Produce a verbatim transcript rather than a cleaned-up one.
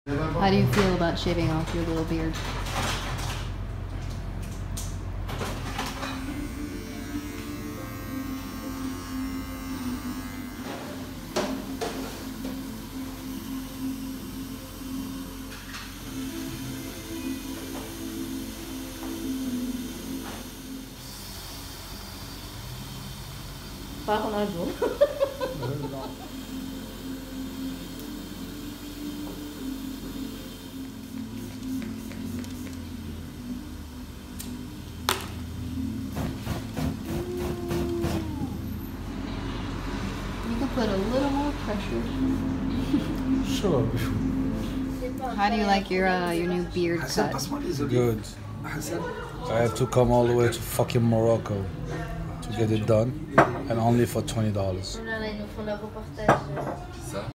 How do you feel about shaving off your little beard? Parang azul. You can put a little more pressure. Sure. How do you like your uh, your new beard cut? Good. I have to come all the way to fucking Morocco to get it done, and only for twenty dollars.